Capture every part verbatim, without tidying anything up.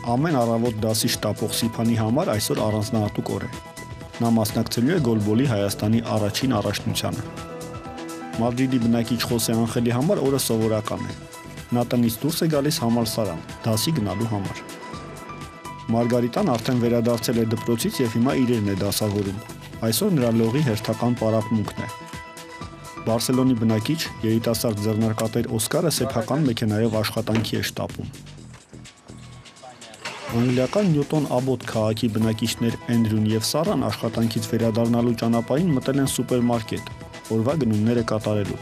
Ամեն առավոտ դասի շտապող Սիփանի համար այսօր առանձնահատուկ օր է։ Նա մասնակցելու է գոլբոլի Հայաստանի առաջին առաջնությանը։ Մադրիդի բնակիչ Խոսե Անխելի համար օրը սովորական է։ Նա տնից դուրս է գալիս համալսարան, դասի գնալու համար։ Մարգարիտան արդեն վերադարձել է դպրոցից եւ հիմա իրերն է դասավորում։ Այսօր նրա լողի հերթական պարապմունքն է։ Բարսելոնի բնակիչ երիտասարդ ձեռնարկատեր Օսկարը սեփական մեքենայով աշխատանքի է շտապում։ Անգլիական Նյուտոն Աբոտ քաղաքի բնակիչներ Էնդրյուն եւ Սարան աշխատանքից վերադառնալու ճանապարհին մտել են սուպերմարկետ, օրվա գնումները կատարելու։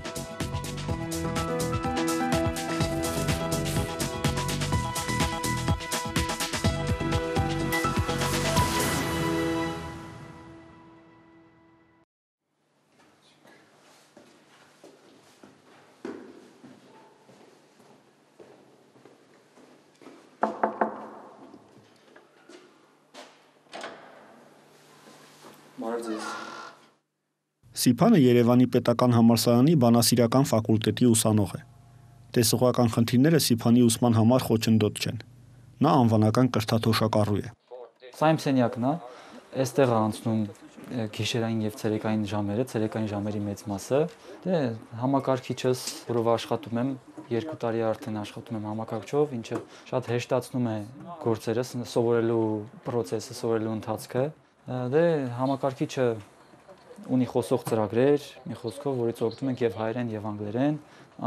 Սիփանը Երևանի պետական համալսարանի բանասիրական ֆակուլտետի ուսանող է։ Տեսողական խնդիրները Սիփանի ուսման համար խոչընդոտ չեն։ Նա անվանական կրթաթոշակառու է։ Սա իմ սենյակն է, այստեղ է անցնում գիշերային եւ ցերեկային ժամերը, ցերեկային ժամերի մեծ մասը։ Դե համակարգիչս, որով աշխատում եմ, երկու տարի արդեն աշխատում եմ համակարգչով, ինչը շատ հեշտացնում է գործերս, սովորելու process-ը, սովորելու ընթացքը։ Դե համակարգիչը ունի խոսող ծրագրեր, մի խոսքով, որից օգտվում ենք եւ հայերեն եւ անգլերեն։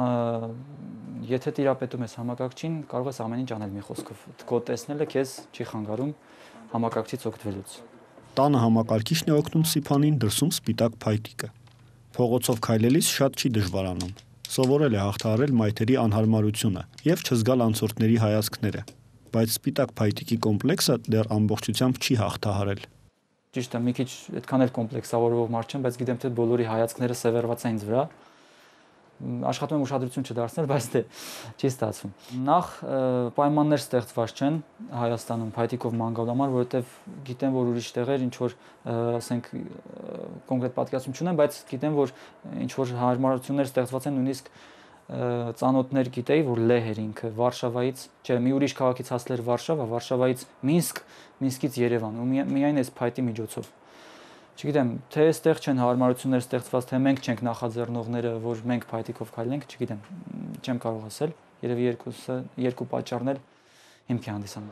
Եթե տիրապետում ես համակարգչին, կարող ես ամեն ինչ անել մի խոսքով։ Կոդ տեսնելը քեզ չի խանգարում համակարգչից օգտվելուց։ Տանը համակարգիչն է օգնում Սիփանին, դրսում սպիտակ փայտիկը։ Փողոցով քայլելիս շատ չի դժվարանում։ Սովորել է հաղթահարել մայթերի անհարմարությունը եւ չզգալ անցորդների հայացքները, բայց սպիտակ փայտիկի կոմպլեքսը դեռ ամբողջությամբ չի հաղթահարել։ Ճիշտ է, մի քիչ այդքան էլ կոմպլեքսավորվող մարդ չեմ, բայց գիտեմ թե բոլորի հայացքները սևեռված են ինձ վրա։ Աշխատում եմ ուշադրություն չդարձնել, բայց դե չի ստացվում։ Նախ պայմաններ ստեղծված չեն Հայաստանում փայտիկով ման գալու համար, որովհետև գիտեմ, որ ուրիշ տեղեր ինչ որ, ասենք, կոնկրետ պատկերացում չունեմ, բայց գիտեմ, որ ինչ որ հարմարություններ ստեղծված են, նույնիսկ ծանոթներ գիտեի, որ լեհ էր ինքը Վարշավայից, չէ, մի ուրիշ քաղաքից հասել էր Վարշավա, Վարշավայից Մինսկ, Մինսկից Երևան, ու միայն այս փայտի միջոցով։ Չգիտեմ, թե այստեղ չեն հարմարություններ ստեղծված, թե մենք չենք նախաձեռնողները, որ մենք փայտիկով քայլենք, չգիտեմ, չեմ կարող ասել, երևի երկուսը, երկու պատճառն էլ հիմք է հանդիսանում։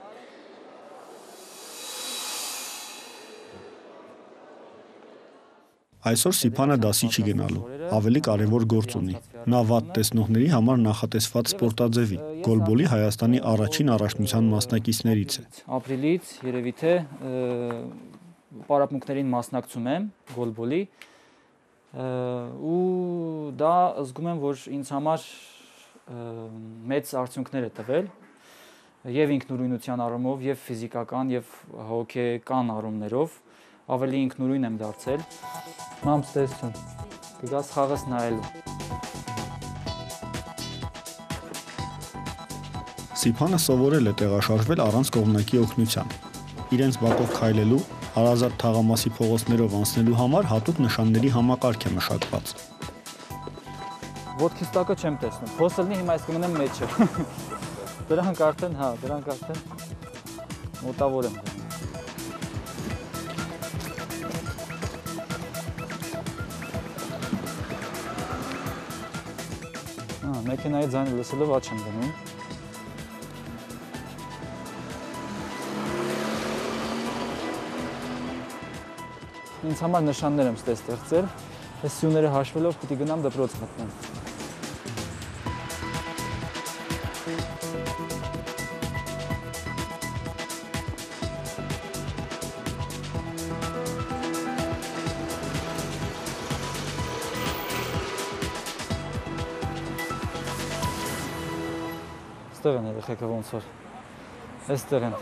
Այսօր Սիփանը դասի չի գնալու, ավելի կարևոր գործ ունի։ Նա վատ տեսնողների համար նախատեսված սպորտաձևի, գոլբոլի Հայաստանի առաջին առաջնության մասնակիցներից է։ Ապրիլից երևի թե պարապմունքներին մասնակցում եմ գոլբոլի ու դա զգում եմ, որ ինձ համար մեծ արդյունքներ է տվել եւ ինքնուրույնության առումով, եւ ֆիզիկական, եւ հոգեկան առումներով ավելի ինքնուրույն եմ դարձել։ Մամ, ստեսություն, կգաս խաղս նայելու։ Սիփանը սովորել է տեղաշարժվել առանց կողմնակի օգնության։ Իրենց բակով քայլելու, հարազատ թաղամասի փողոցներով անցնելու համար հատուկ նշանների համակարգ է մշակված։ Ոտքից տակը չեմ տեսնում, խոսելնի հիմա այս կմնեմ մեջը։ Դրանք արդեն, հա, դրանք արդեն մոտավոր եմ գնում։ Մեքենայի ձայնը լսելով աչ եմ գնում։ Ինձ համար նշաններ եմ ստեղծել, այս սյուները հաշվելով պիտի գնամ դպրոց մտնեմ։ Այստեղ են երեխեքը ոնց որ, այստեղ են,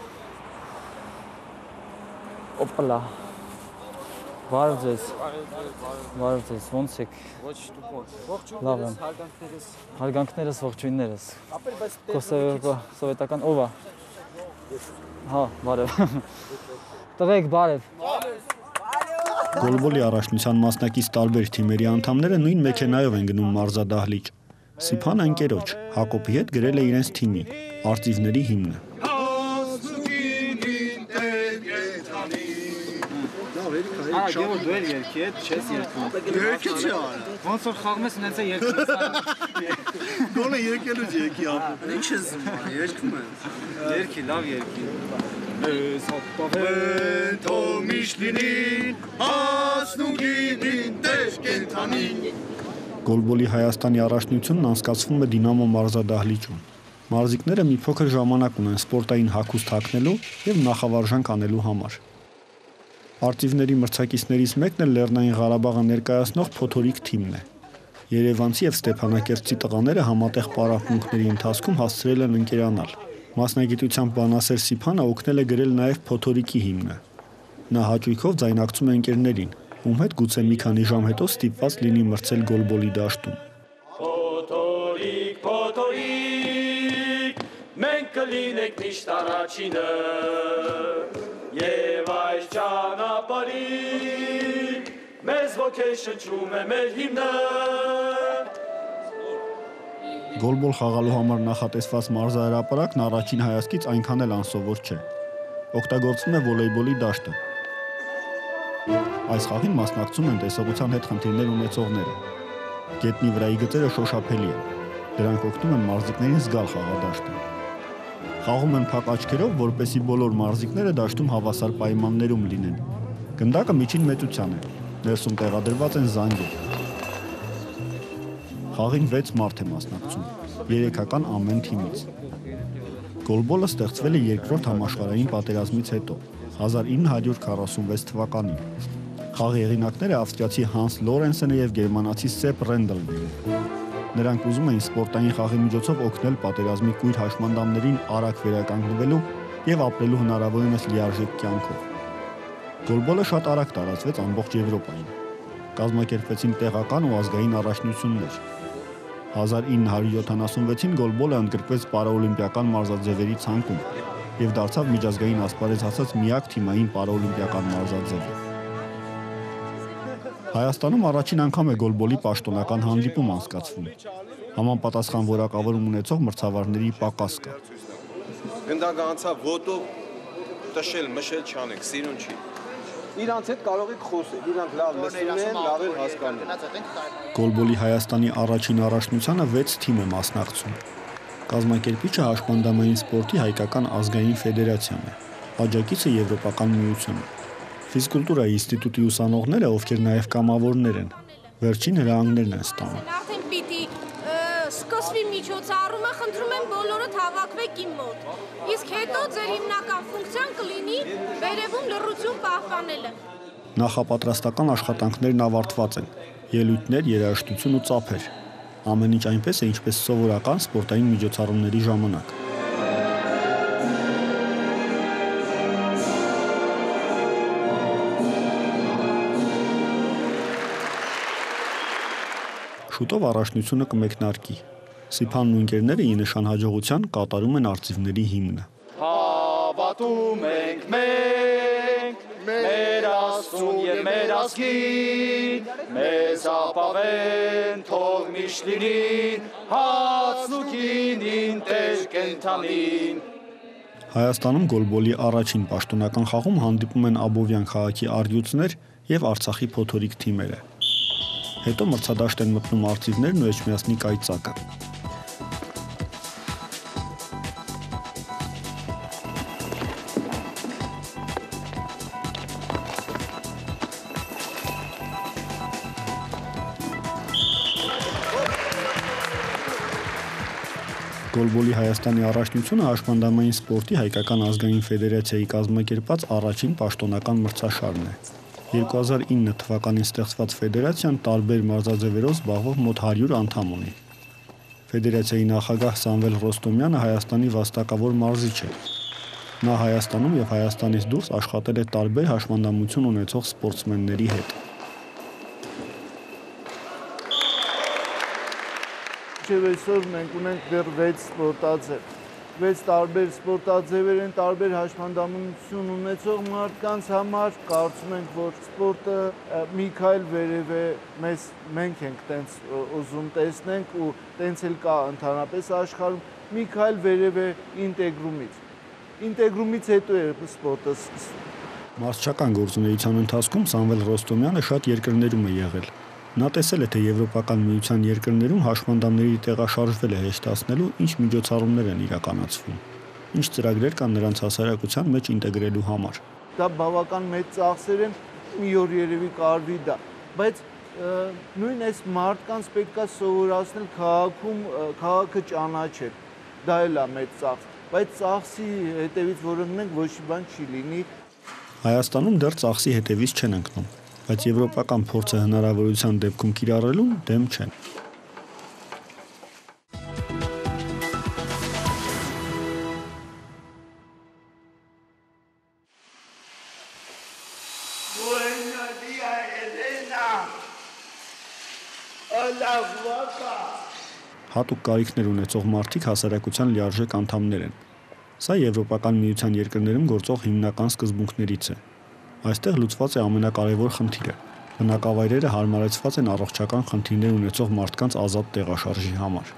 օպլա, բարև ձեզ, բարև ձեզ, ոնց եք, լավ եմ, հարգանքներս, ողջույններս, սովետական, ով է, հա, բարև, տղեկ, բարև, Գոլբոլի առաջնության մասնակից տարբեր թիմերի անդամները նույն մեքենայով են գնում մարզադահլիճ։ Սիփանը ընկերոջ Հակոբի հետ գրել է իրենց թիմի, արծիվների հիմնը։ Ահա գեո դու էլ երկի է, չես երկում։ Երկի չի արա։ Ոնց որ խաղում ես, նենց է երկում։ Գոլը երկելուց երկի ապա։ Ինչ ես երկում ես։ Երկի, լավ երկի։ Ես ապավեն թոմիշլինին, հասնուգինին, տեր կենթանին։ Գոլբոլի Հայաստանի առաջնությունն անցկացվում է Դինամո մարզադահլիճում։ Մարզիկները մի փոքր ժամանակ ունեն սպորտային հագուստ հագնելու եւ նախավարժանք անելու համար։ Արտիվների մրցակիցներից մեկն էլ Լեռնային Ղարաբաղը ներկայացնող փոթորիկ թիմն է։ Երևանցի եւ Ստեփանակերտցի տղաները համատեղ պարապմունքների ընթացքում հասցրել են ընկերանալ։ Մասնագիտությամբ բանասեր Սիփանը օգնել է գրել նաեւ փոթորիկի հիմնը։ Նա հաճույքով ձայնակցում է ընկերներին, ում հետ գուցե մի քանի ժամ հետո ստիպված լինի մրցել գոլբոլի դաշտում։ Փոթորիկ, փոթորիկ, մենք կլինենք միշտ առաջինը, եւ այս ճանապարհին մեզ ոգեշնչում է մեր հիմնը։ Գոլբոլ խաղալու համար նախատեսված մարզահրապարակն առաջին հայացքից այնքան էլ անսովոր չէ։ Օգտագործվում է վոլեյբոլի դաշտը։ Այս խաղին մասնակցում են տեսողության հետ խնդիրներ ունեցողները։ Գետնի վրայի գծերը շոշափելի են։ Դրանք օգնում են մարզիկներին զգալ խաղադաշտը։ Խաղում են փակ աչքերով, որպեսզի բոլոր մարզիկները դաշտում հավասար պայմաններում լինեն։ Գնդակը միջին մեծության է։ Ներսում տեղադրված են զանգեր։ Խաղին վեց մարդ է մասնակցում, երեքական ամեն թիմից։ Գոլբոլը ստեղծվել է երկրորդ համաշխարհային պատերազմից հետո, հազար ինը հարյուր քառասունվեց թվականին։ Խաղի հեղինակները ավստրիացի Հանս Լորենսենը եւ գերմանացի Սեփ Ռենդելն են։ Նրանք ուզում էին սպորտային խաղի միջոցով օգնել պատերազմի կույր հաշմանդամներին արագ վերականգնվելու եւ ապրելու հնարավորինս լիարժեք կյանքով։ Գոլբոլը շատ արագ տարածվեց ամբողջ Եվրոպայում։ Կազմակերպվեցին տեղական ու ազգային առաջնություններ։ հազար ինը հարյուր յոթանասունվեցին գոլբոլը ընդգրկվեց պարաօլիմպիական մարզաձևերի ցանկում եւ դարձավ միջազգային ասպարեզ հասած միակ թիմային պարաօլիմպիական մարզաձևը։ Հայաստանում առաջին անգամ է գոլբոլի պաշտոնական հանդիպում անցկացվում։ Համապատասխան որակավորում ունեցող մրցավարների պակաս կա։ Գնդակը անցավ ոտով տշել, մշել չանեք, սիրուն չի։ Իրանց հետ կարող եք խոսել, իրանք լավ լսում են, լավ են հասկանում։ Գոլբոլի Հայաստանի առաջին առաջնությանը վեց թիմ է մասնակցում։ Կազմակերպիչը հաշմանդամային սպորտի հայկական ազգային ֆեդերացիան է, աջակիցը Եվրոպական միությունը։ Ֆիզկուլտուրայի ինստիտուտի ուսանողները, ովքեր նաև կամավորներ են, վերջին հրահանգներն են ստանում։ Արդեն պիտի սկսվի միջոցառումը, խնդրում եմ բոլորդ հավաքվեք իմ մոտ։ Իսկ հետո ձեր հիմնական ֆունկցիան կլինի վերևում լռություն պահպանելը։ Նախապատրաստական աշխատանքներն ավարտված են։ Ելույթներ, երաժշտություն ու ծափեր։ Ամեն ինչ այնպես է, ինչպես սովորական սպորտային միջոցառումների ժամանակ։ Շուտով առաջնությունը կմեկնարկի։ Սիփանն ու ընկերները ի նշան հաջողության կատարում են արծիվների հիմնը։ Հավատում ենք մենք, մեր Աստծուն եւ մեր ազգին, մեզ ապավեն թող միշտ լինին, հացն ու գինին, տեր կենթանին։ Հայաստանում գոլբոլի առաջին պաշտոնական խաղում հանդիպում են Աբովյան քաղաքի առյուծներ եւ Արցախի փոթորիկ թիմերը։ Հետո մրցադաշտ են մտնում արծիվներն ու Էջմիածնի կայծակը։ Գոլբոլի Հայաստանի առաջնությունը հաշմանդամային սպորտի հայկական ազգային ֆեդերացիայի կազմակերպած առաջին պաշտոնական մրցաշարն է։ երկու հազար ինը թվականին ստեղծված ֆեդերացիան տարբեր մարզաձևերով զբաղվող մոտ հարյուր անդամ ունի։ Ֆեդերացիայի նախագահ Սամվել Ռոստոմյանը Հայաստանի վաստակավոր մարզիչ է։ Նա Հայաստանում եւ Հայաստանից դուրս աշխատել է տարբեր հաշմանդամություն ունեցող սպորտսմենների հետ։ Այսօր մենք ունենք դեռ վեց սպորտաձև։ վեց տարբեր սպորտաձևեր են, տարբեր հաշմանդամություն ունեցող մարդկանց համար կարծում ենք, որ սպորտը մի քայլ վերև է, մեզ մենք ենք տենց ուզում տեսնենք ու տենց էլ կա ընդհանրապես աշխարհում, մի քայլ վերև է ինտեգրումից։ Ինտեգրումից հետո է սպորտը սկսվում։ Մարզչական գործունեության ընթացքում Սամվել Ռոստոմյանը շատ երկրներում է եղել։ Նա տեսել է, թե Եվրոպական միության երկրներում հաշմանդամների տեղաշարժվելը հեշտացնելու ինչ միջոցառումներ են իրականացվում, ինչ ծրագրեր կան նրանց հասարակության մեջ ինտեգրելու համար։ Դա բավական մեծ ծախսեր են, մի օր երևի կարվի դա, բայց նույն այս մարդկանց պետքա սովորացնել քաղաքում քաղաքը ճանաչել։ Դա էլ է մեծ ծախս, բայց ծախսի հետևից որ ընկնենք ոչ մի բան չի լինի։ Հայաստանում դեռ ծախսի հետևից չեն ընկնում, բայց եվրոպական փորձը հնարավորության դեպքում կիրառելուն դեմ չեն։ Հատուկ կարիքներ ունեցող մարդիկ հասարակության լիարժեք անդամներ են։ Սա Եվրոպական միության երկրներում գործող հիմնական սկզբունքներից է։ Այստեղ լուծված է ամենակարևոր խնդիրը։ Բնակավայրերը հարմարեցված են առողջական խնդիրներ ունեցող մարդկանց ազատ տեղաշարժի համար։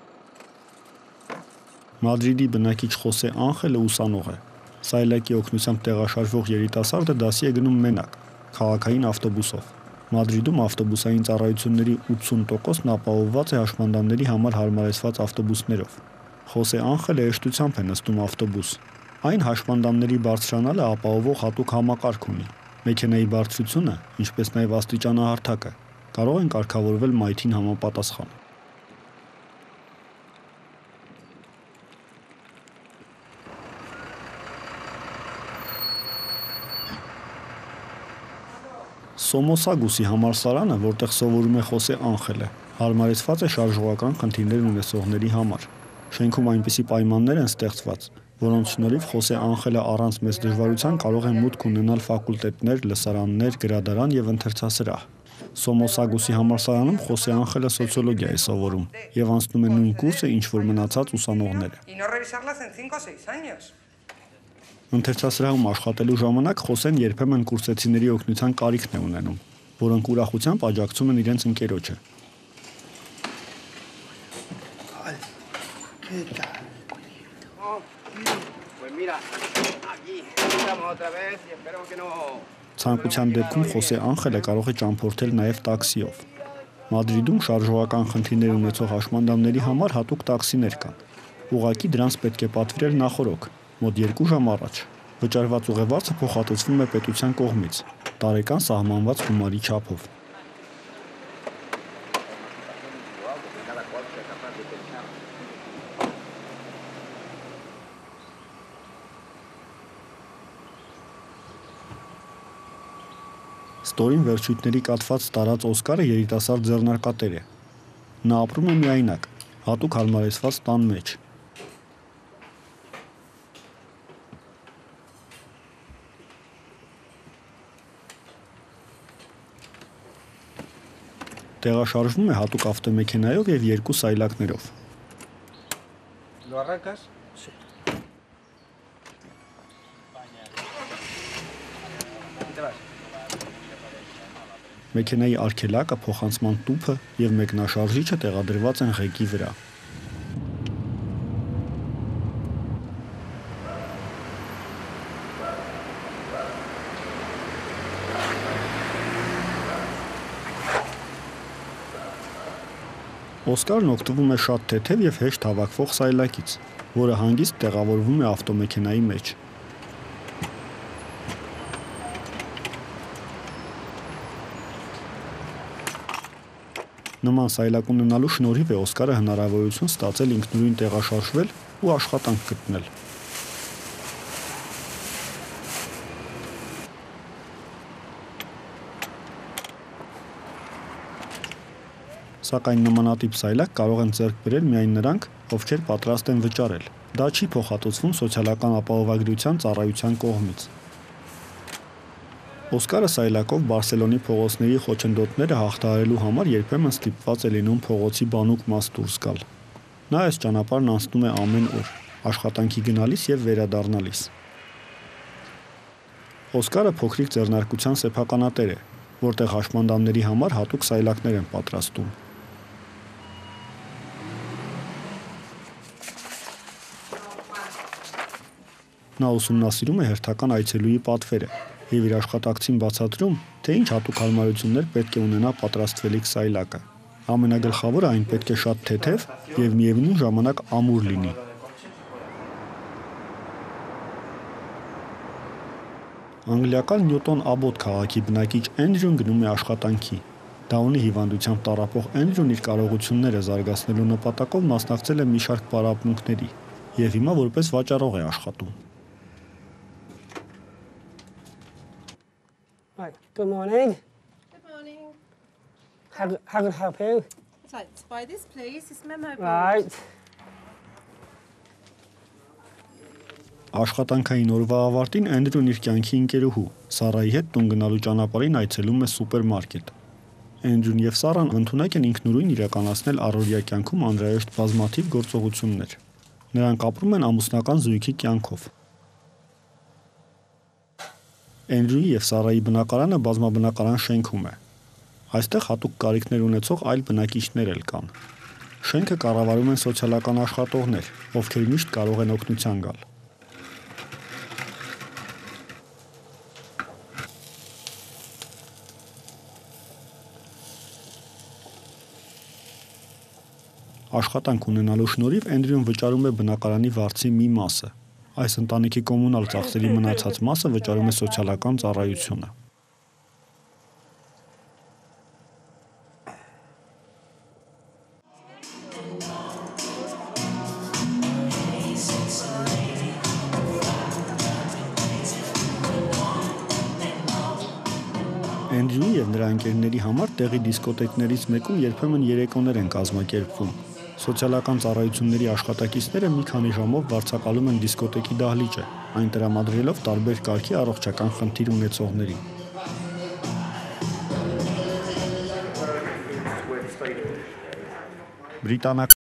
Մադրիդի բնակիչ Խոսե Անխելը ուսանող է։ Սայլակի օգնությամբ տեղաշարժվող երիտասարդը դասի է գնում մենակ, քաղաքային ավտոբուսով։ Մադրիդում ավտոբուսային ծառայությունների ութսուն տոկոսն ապահովված է հաշմանդամների համար հարմարեցված ավտոբուսներով։ Խոսե Անխելը հեշտությամբ է նստում ավտոբուս։ Այն հաշմանդամների բարձրանալը ապահովող հատուկ համակարգ ունի։ Մեքենայի բարձրությունը, ինչպես նաև աստիճանահարթակը, կարող են կարգավորվել մայթին համապատասխան։ Սոմոսագուսի համալսարանը, որտեղ սովորում է Խոսե Անխելը, հարմարեցված է շարժողական խնդիրներ ունեցողների համար։ Շենքում այնպիսի պայմաններ են ստեղծված, որոնց շնորհիվ Խոսե Անխելը առանց մեծ դժվարության կարող է մուտք ունենալ ֆակուլտետներ, լսարաններ, գրադարան եւ ընթերցասրահ։ Սոմոսագուսի համալսարանում Խոսե Անխելը սոցիոլոգիա է սովորում եւ անցնում է նույն կուրսը, ինչ որ մնացած ուսանողները։ Ընթերցասրահում աշխատելու ժամանակ Խոսեն երբեմն կուրսեցիների օգնության կարիքն է ունենում, որոնք ուրախությամբ աջակցում են իրենց ընկերոջը։ Ցանկության դեպքում Խոսե Անխելը կարող է ճամփորդել նաև տաքսիով։ Մադրիդում շարժողական խնդիրներ ունեցող հաշմանդամների համար հատուկ տաքսիներ կան։ Ուղղակի դրանց պետք է պատվիրել նախօրոք, մոտ երկու ժամ առաջ։ Վճարված ուղևորը փոխհատուցվում է պետության կողմից, տարեկան սահմանված գումարի չափով։ Ստորին վերջույթների կաթված տարած Օսկարը երիտասարդ ձեռնարկատեր է։ Նա ապրում է միայնակ, հատուկ հարմարեցված տան մեջ։ Տեղաշարժվում է հատուկ ավտոմեքենայով եւ երկու սայլակներով։ Մեքենայի արգելակը, փոխանցման տուփը եւ մեկնաշարժիչը տեղադրված են ղեկի վրա։ Օսկարն օգտվում է շատ թեթև եւ հեշտ հավաքվող սայլակից, որը հանգիստ տեղավորվում է ավտոմեքենայի մեջ։ Նման սայլակ ունենալու շնորհիվ է Օսկարը հնարավորություն ստացել ինքնուրույն տեղաշարժվել ու աշխատանք գտնել։ Սակայն նմանատիպ սայլակ կարող են ձեռք բերել միայն նրանք, ովքեր պատրաստ են վճարել։ Դա չի փոխհատուցվում սոցիալական ապահովագրության ծառայության կողմից։ Օսկարը սայլակով Բարսելոնի փողոցների խոչընդոտները հաղթահարելու համար երբեմն ստիպված է լինում փողոցի բանուկ մաս դուրս գալ։ Նա այս ճանապարհն անցնում է ամեն օր, աշխատանքի գնալիս եւ վերադառնալիս։ Օսկարը փոքրիկ ձեռնարկության սեփականատեր է, որտեղ հաշմանդամների համար հատուկ սայլակներ են պատրաստում։ Նա ուսումնասիրում է հերթական այցելուի պատվերը եւ իր աշխատակցին բացատրում, թե ինչ հատուկ հարմարություններ պետք է ունենա պատրաստվելիք սայլակը։ Ամենագլխավորը այն պետք է շատ թեթև եւ միևնույն ժամանակ ամուր լինի։ Անգլիական Նյուտոն Աբոտ քաղաքի բնակիչ Էնդրյուն գնում է աշխատանքի։ Դա ունի հիվանդությամբ տառապող Էնդրյուն իր կարողությունները զարգացնելու նպատակով մասնակցել է մի շարք պարապմունքների եւ հիմա որպես վաճառող է աշխատում։ Right, good morning. Good morning. How, how can I help you? So, by this please, it's memo board. Right. Աշխատանքային օրվա ավարտին Էնդրյուն իր կյանքի ընկերուհու Սարայի հետ տուն գնալու ճանապարհին այցելում է սուպերմարկետ։ Էնդրյուն եւ Սարան ընդունակ են ինքնուրույն իրականացնել առօրյա կյանքում անհրաժեշտ բազմաթիվ գործողություններ։ Նրանք ապրում են ամուսնական զույգի կյանքով։ Էնդրյուի եւ Սարայի բնակարանը բազմաբնակարան շենքում է։ Այստեղ հատուկ կարիքներ ունեցող այլ բնակիչներ էլ կան։ Շենքը կառավարում են սոցիալական աշխատողներ, ովքեր միշտ կարող են օգնության գալ։ Աշխատանք ունենալու շնորհիվ Էնդրյուն վճարում է բնակարանի վարձի մի մասը։ Այս ընտանիքի կոմունալ ծախսերի մնացած մասը վճարում է սոցիալական ծառայությունը։ Էնդրյուի եւ նրա ընկերների համար տեղի դիսկոտեկներից մեկում երբեմն երեկոներ են կազմակերպվում։ Սոցիալական ծառայությունների աշխատակիցները մի քանի ժամով վարձակալում են դիսկոտեկի դահլիճը, այն տրամադրելով տարբեր կարգի առողջական խնդիր ունեցողներին։ Բրիտանական